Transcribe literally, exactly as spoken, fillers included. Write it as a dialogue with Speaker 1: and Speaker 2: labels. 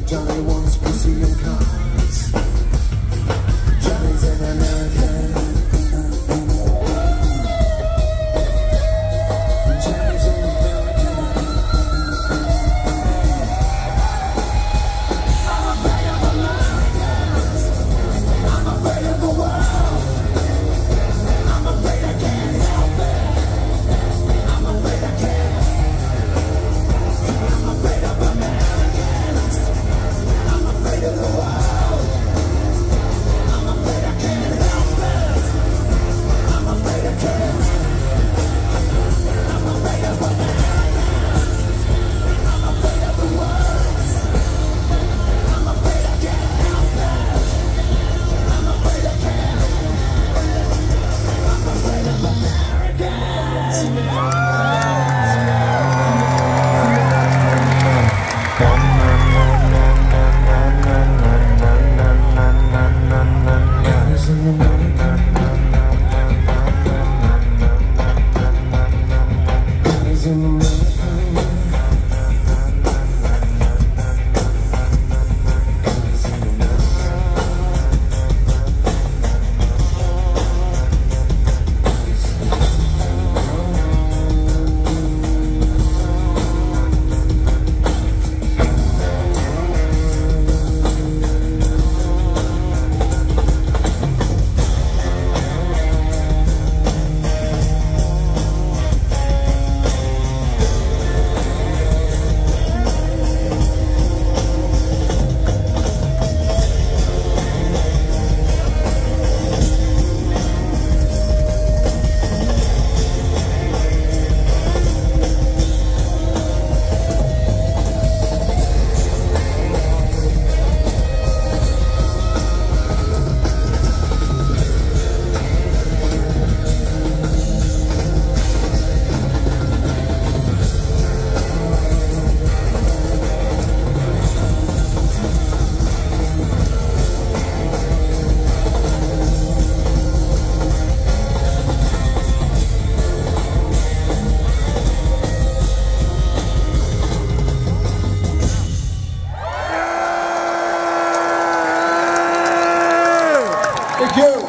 Speaker 1: Johnny wants pussy and cars. Johnny's an American. Johnny's an American. I'm afraid of Americans. I'm afraid of the world. I'm afraid I can't help it. I'm afraid I can't. I'm afraid of Americans. I'm afraid of the world. I'm afraid I can't help it. I'm afraid I can't. I'm afraid of Americans. I'm afraid of the world. I'm afraid I can't help it. I'm afraid I can't. I'm afraid of Americans. Thank you.